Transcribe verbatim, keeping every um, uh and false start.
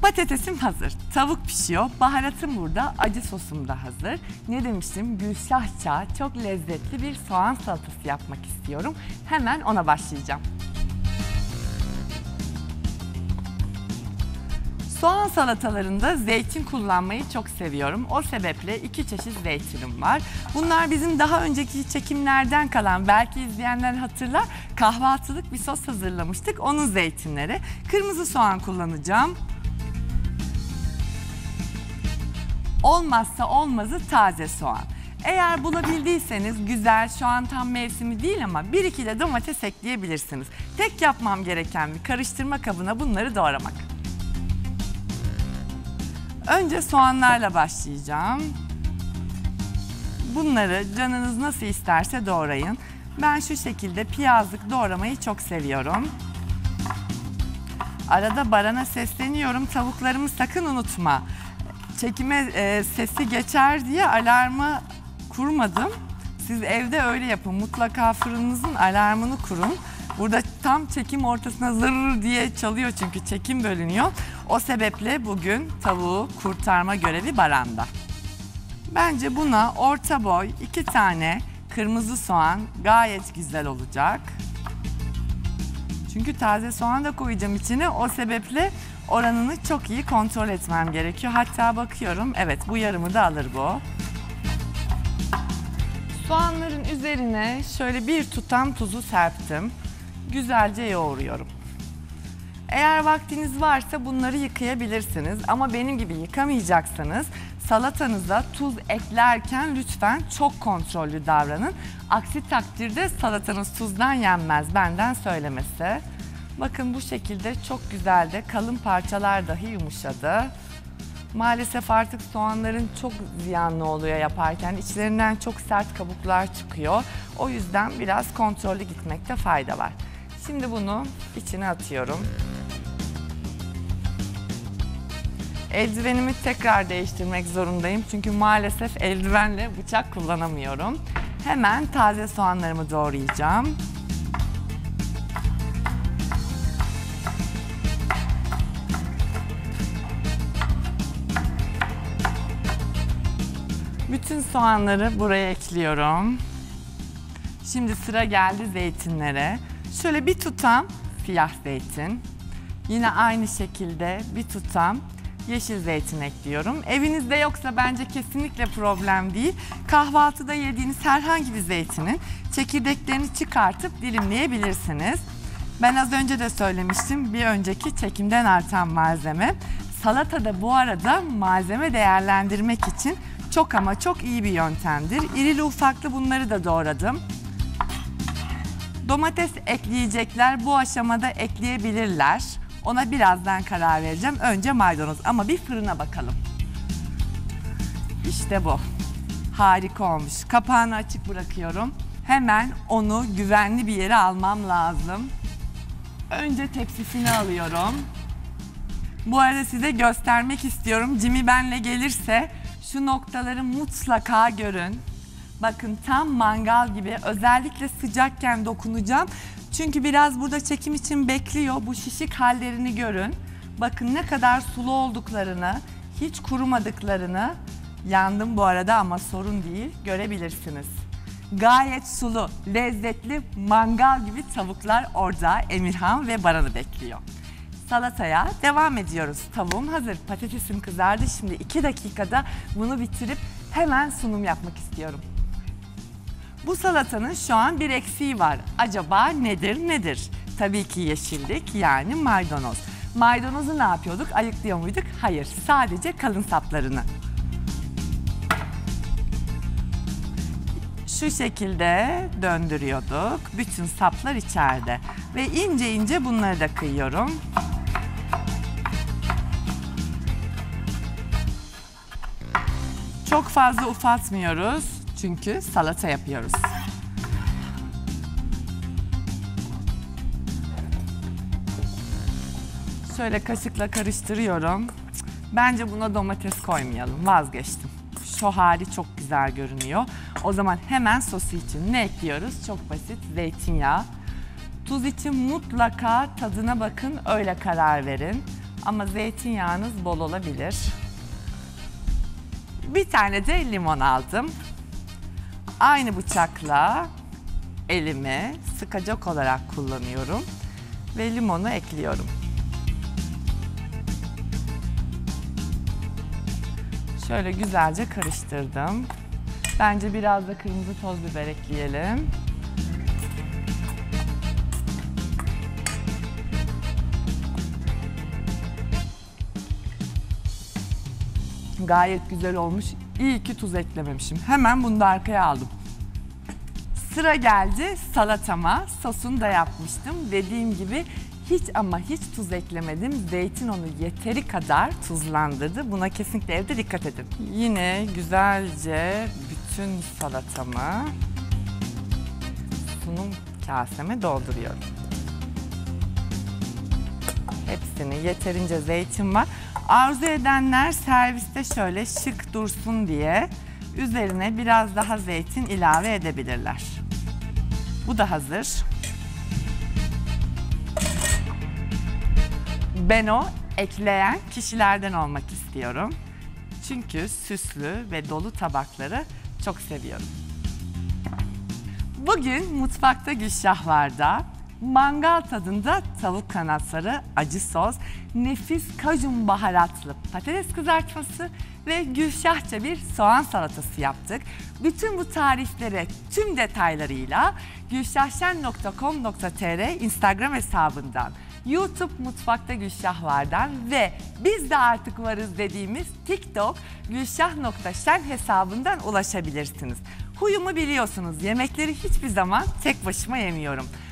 Patatesim hazır, tavuk pişiyor, baharatım burada, acı sosum da hazır. Ne demiştim? Gülşahça çok lezzetli bir soğan salatası yapmak istiyorum. Hemen ona başlayacağım. Soğan salatalarında zeytin kullanmayı çok seviyorum. O sebeple iki çeşit zeytinim var. Bunlar bizim daha önceki çekimlerden kalan, belki izleyenler hatırlar, kahvaltılık bir sos hazırlamıştık. Onun zeytinleri. Kırmızı soğan kullanacağım. Olmazsa olmazı taze soğan. Eğer bulabildiyseniz güzel, şu an tam mevsimi değil ama bir iki de domates ekleyebilirsiniz. Tek yapmam gereken bir karıştırma kabına bunları doğramak. Önce soğanlarla başlayacağım. Bunları canınız nasıl isterse doğrayın. Ben şu şekilde piyazlık doğramayı çok seviyorum. Arada Baran'a sesleniyorum. Tavuklarımı sakın unutma. Çekime e, sesi geçer diye alarmı kurmadım. Siz evde öyle yapın. Mutlaka fırınınızın alarmını kurun. Burada tam çekim ortasına zırr diye çalıyor çünkü çekim bölünüyor. O sebeple bugün tavuğu kurtarma görevi Baran'da. Bence buna orta boy iki tane kırmızı soğan gayet güzel olacak. Çünkü taze soğan da koyacağım içine, o sebeple oranını çok iyi kontrol etmem gerekiyor. Hatta bakıyorum, evet bu yarımı da alır bu. Soğanların üzerine şöyle bir tutam tuzu serptim. Güzelce yoğuruyorum. Eğer vaktiniz varsa bunları yıkayabilirsiniz ama benim gibi yıkamayacaksanız salatanıza tuz eklerken lütfen çok kontrollü davranın. Aksi takdirde salatanız tuzdan yenmez, benden söylemesi. Bakın bu şekilde çok güzel de kalın parçalar dahi yumuşadı. Maalesef artık soğanların çok ziyanlı oluyor yaparken. İçlerinden çok sert kabuklar çıkıyor. O yüzden biraz kontrollü gitmekte fayda var. Şimdi bunu içine atıyorum. Eldivenimi tekrar değiştirmek zorundayım. Çünkü maalesef eldivenle bıçak kullanamıyorum. Hemen taze soğanlarımı doğrayacağım. Bütün soğanları buraya ekliyorum. Şimdi sıra geldi zeytinlere. Şöyle bir tutam siyah zeytin. Yine aynı şekilde bir tutam yeşil zeytin ekliyorum. Evinizde yoksa bence kesinlikle problem değil. Kahvaltıda yediğiniz herhangi bir zeytinin çekirdeklerini çıkartıp dilimleyebilirsiniz. Ben az önce de söylemiştim, bir önceki çekimden artan malzeme. Salatada bu arada malzeme değerlendirmek için çok ama çok iyi bir yöntemdir. İrili ufaklı bunları da doğradım. Domates ekleyecekler bu aşamada ekleyebilirler. Ona birazdan karar vereceğim. Önce maydanoz ama bir fırına bakalım. İşte bu. Harika olmuş. Kapağını açık bırakıyorum. Hemen onu güvenli bir yere almam lazım. Önce tepsisini alıyorum. Bu arada size göstermek istiyorum. Jimmy benle gelirse şu noktaları mutlaka görün. Bakın tam mangal gibi, özellikle sıcakken dokunacağım. Çünkü biraz burada çekim için bekliyor. Bu şişik hallerini görün. Bakın ne kadar sulu olduklarını, hiç kurumadıklarını, yandım bu arada ama sorun değil, görebilirsiniz. Gayet sulu, lezzetli mangal gibi tavuklar orada Emirhan ve Baran'ı bekliyor. Salataya devam ediyoruz. Tavuğum hazır, patatesim kızardı. Şimdi iki dakikada bunu bitirip hemen sunum yapmak istiyorum. Bu salatanın şu an bir eksiği var. Acaba nedir nedir? Tabii ki yeşillik, yani maydanoz. Maydanozu ne yapıyorduk? Ayıklıyor muyduk? Hayır, sadece kalın saplarını. Şu şekilde döndürüyorduk. Bütün saplar içeride. Ve ince ince bunları da kıyıyorum. Çok fazla ufaltmıyoruz. Çünkü salata yapıyoruz. Şöyle kaşıkla karıştırıyorum. Bence buna domates koymayalım. Vazgeçtim. Şu hali çok güzel görünüyor. O zaman hemen sosu için ne ekliyoruz? Çok basit. Zeytinyağı. Tuz için mutlaka tadına bakın, öyle karar verin. Ama zeytinyağınız bol olabilir. Bir tane de limon aldım. Aynı bıçakla elimi sıkacak olarak kullanıyorum ve limonu ekliyorum. Şöyle güzelce karıştırdım. Bence biraz da kırmızı toz biber ekleyelim. Gayet güzel olmuş. İyi ki tuz eklememişim. Hemen bunu da arkaya aldım. Sıra geldi salatama. Sosunu da yapmıştım. Dediğim gibi hiç ama hiç tuz eklemedim. Zeytin onu yeteri kadar tuzlandırdı. Buna kesinlikle evde dikkat edin. Yine güzelce bütün salatamı sunum kaseme dolduruyorum. Hepsini yeterince zeytin var. Arzu edenler serviste şöyle şık dursun diye üzerine biraz daha zeytin ilave edebilirler. Bu da hazır. Ben o ekleyen kişilerden olmak istiyorum. Çünkü süslü ve dolu tabakları çok seviyorum. Bugün mutfakta Gülşahlar'da mangal tadında tavuk kanatları, acı sos, nefis kajun baharatlı patates kızartması ve Gülşahça bir soğan salatası yaptık. Bütün bu tarifleri tüm detaylarıyla gülşahşen nokta com nokta tr Instagram hesabından, YouTube Mutfakta Gülşahlar'dan ve biz de artık varız dediğimiz TikTok gülşah nokta şen hesabından ulaşabilirsiniz. Huyumu biliyorsunuz, yemekleri hiçbir zaman tek başıma yemiyorum.